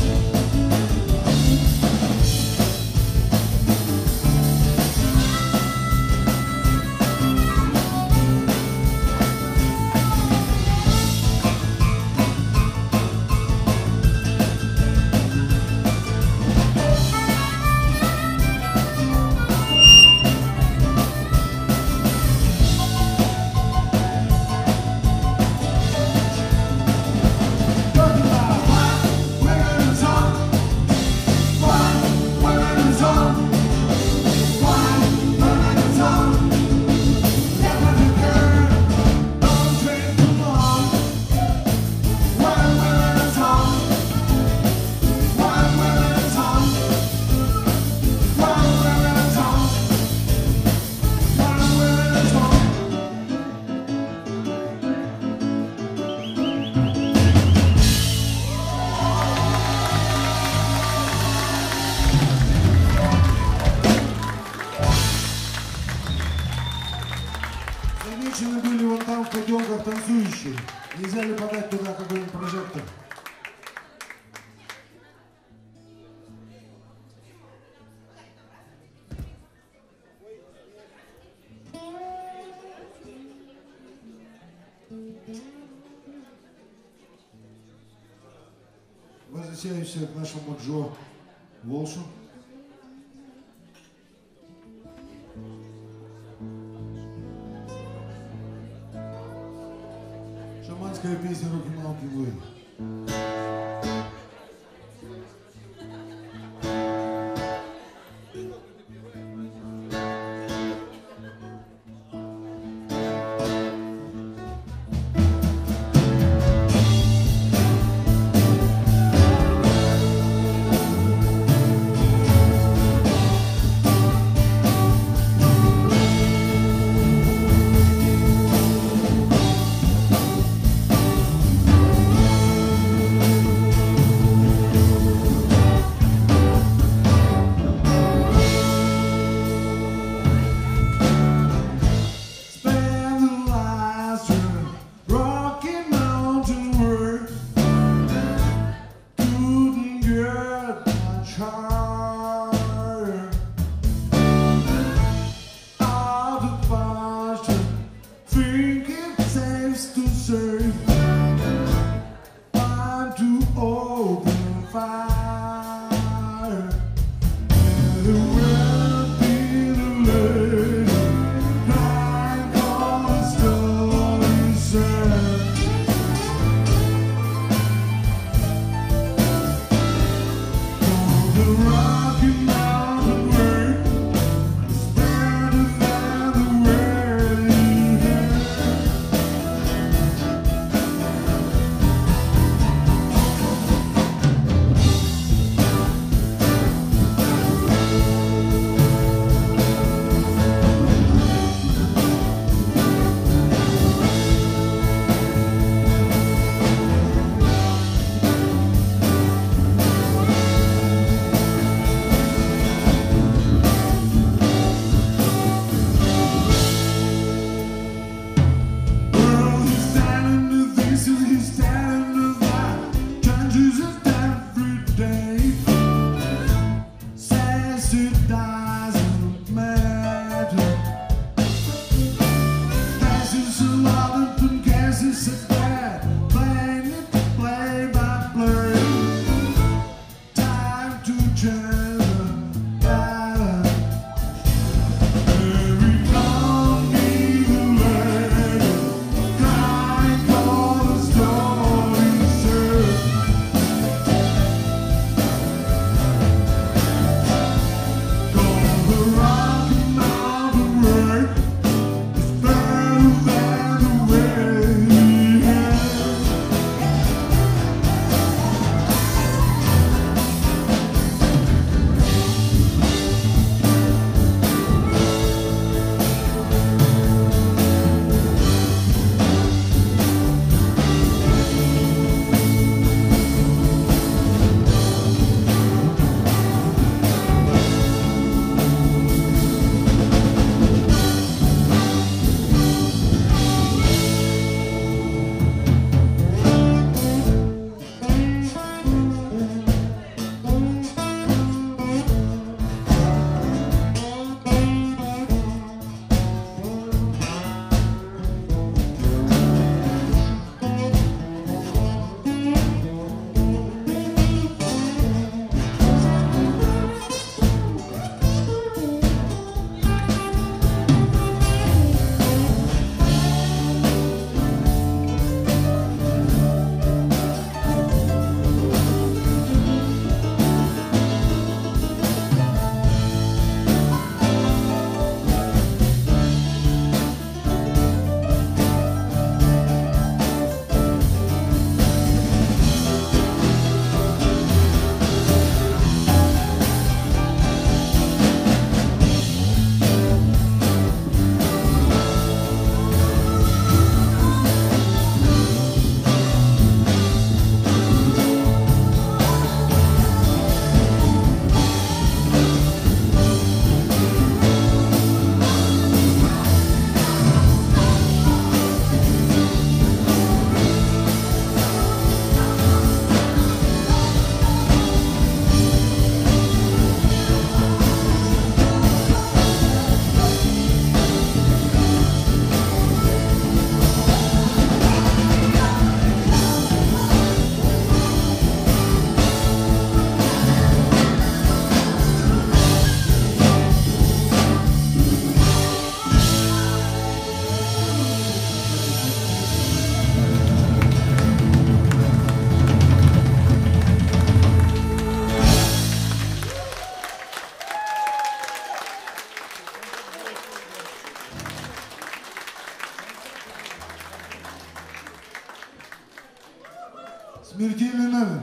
Talking about why we're in song. Why we're in song. Why we're in song. Get what you can, don't take too long. Why we're in song. Why we're in song. Why we're in song. Why we're in song. Замечены были вон там в котелках танцующие. Нельзя ли подать туда какой-нибудь прожектор? Возвращаемся к нашему Джо Волшу. Шаманская песня «Руки-малки Луи». Why Смертельный номер.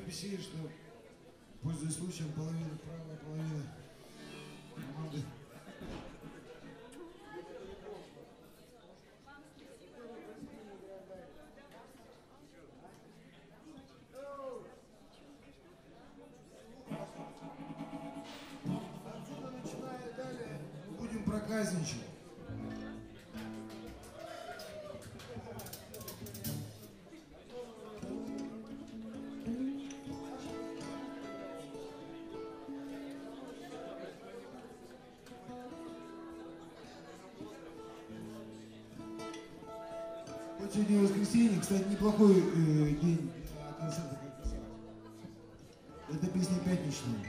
беседе, что, пользуясь случаем, половина правая, половина команды. Отсюда, начиная далее, будем проказничать. Сегодня воскресенье, кстати, неплохой э, день для концерта. Это песня пятничная.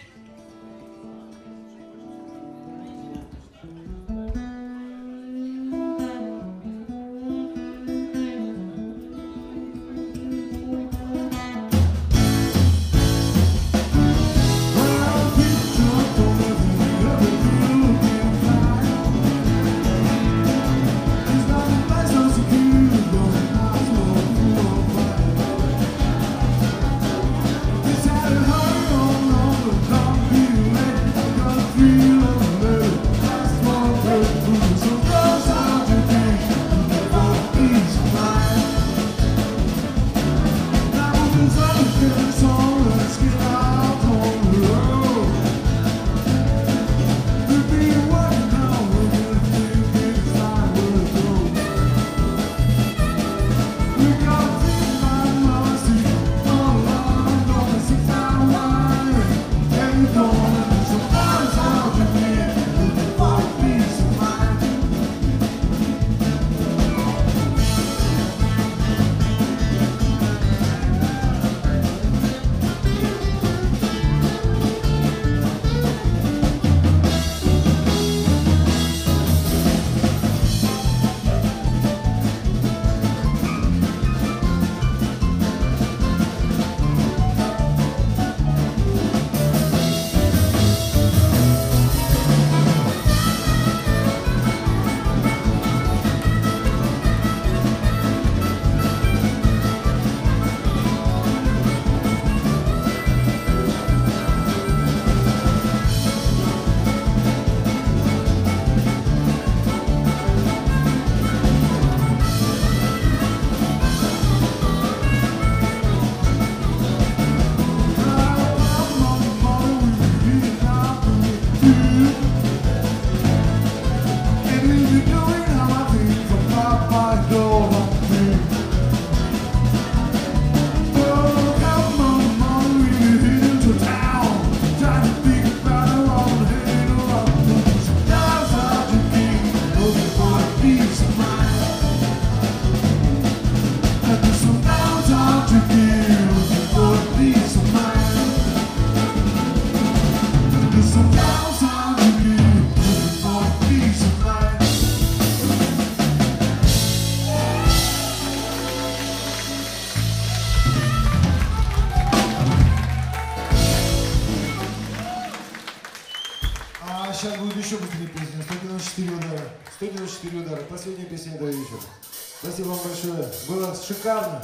Сейчас будет еще быстрее песня. сто девяносто четыре удара. сто девяносто четыре удара. Последняя песня этого вечера. Спасибо вам большое. Было шикарно.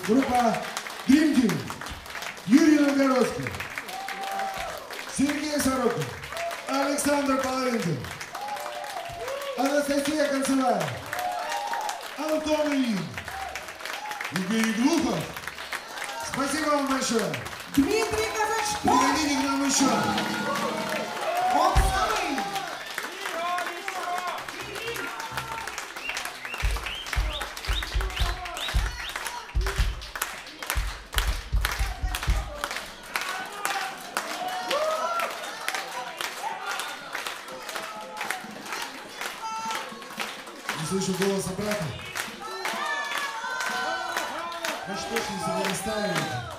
Группа Dream Team. Юрий Новгородский, Сергей Сорокин, Александр Половинкин, Анастасия Концевая, Антон Ильин, Евгений Глухов. Спасибо вам большое. Дмитрий Казачков! Приходите к нам еще. Он самый! Не слышу голоса брата. Значит, точно себя не ставили.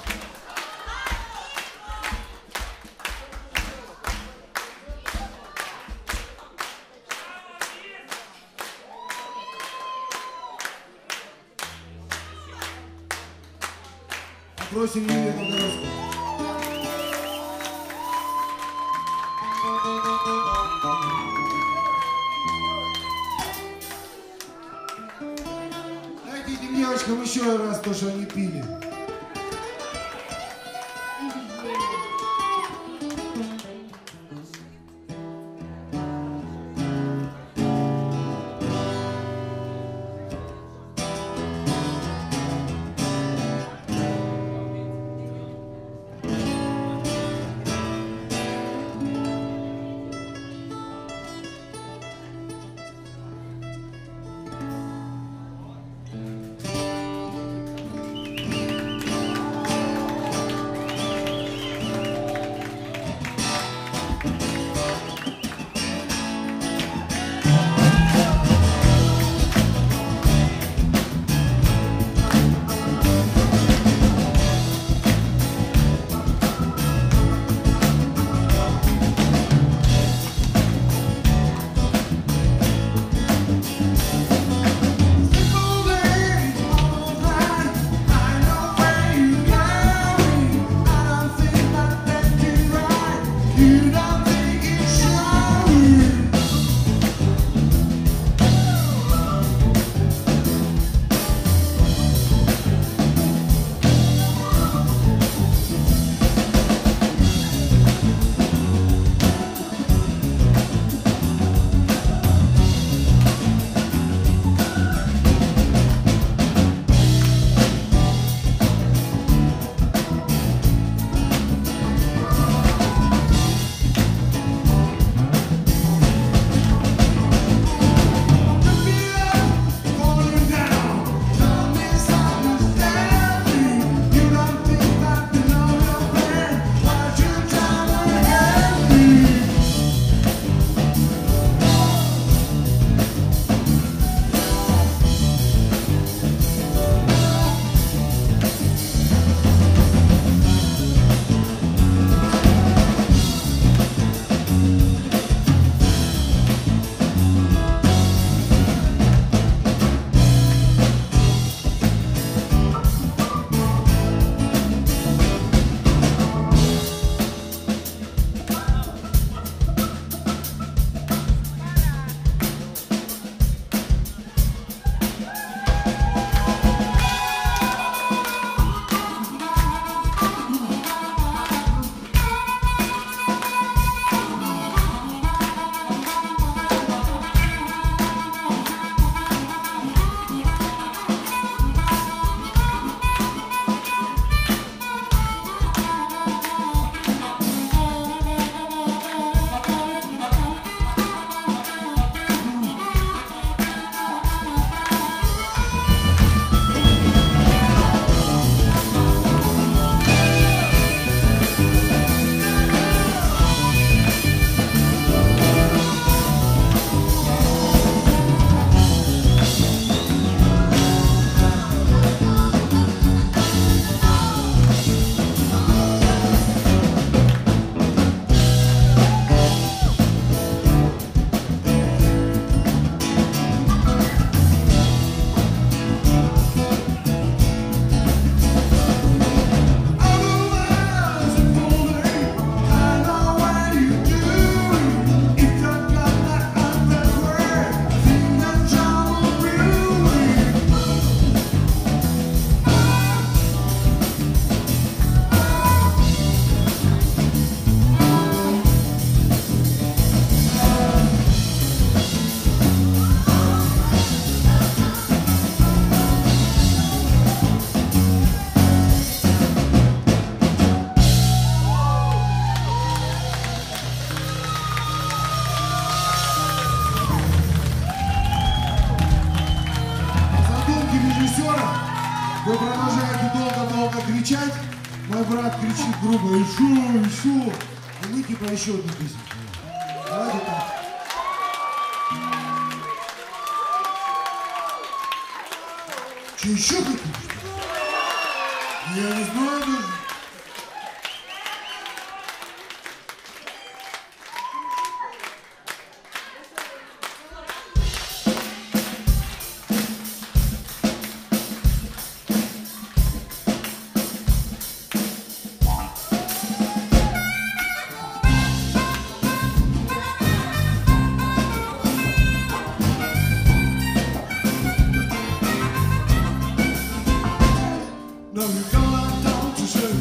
Просим Юрия Новгородского. Дайте этим девочкам еще раз то, что они пили. того, как кричать, мой брат кричит грубо, еще, еще. И мы типа еще одну песню. Давайте так. Че, еще хотите? Я не знаю даже. Now you go out down to say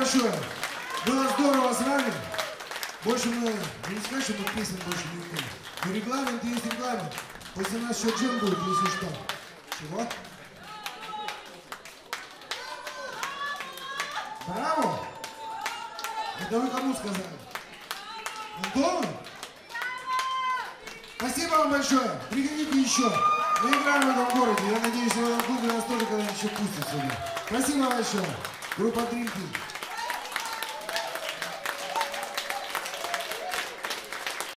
большое. Было здорово с вами. Больше мы, не сказать, что мы песен больше не умеем. Но регламент есть регламент. После нас еще джем будет, если что. Чего? Браво! Это вы кому сказали? Готовы? Спасибо вам большое. Приходите еще. Мы играем в этом городе. Я надеюсь, в этом клубе нас тоже когда-нибудь еще пустят сюда. Спасибо большое. Группа Dream Team.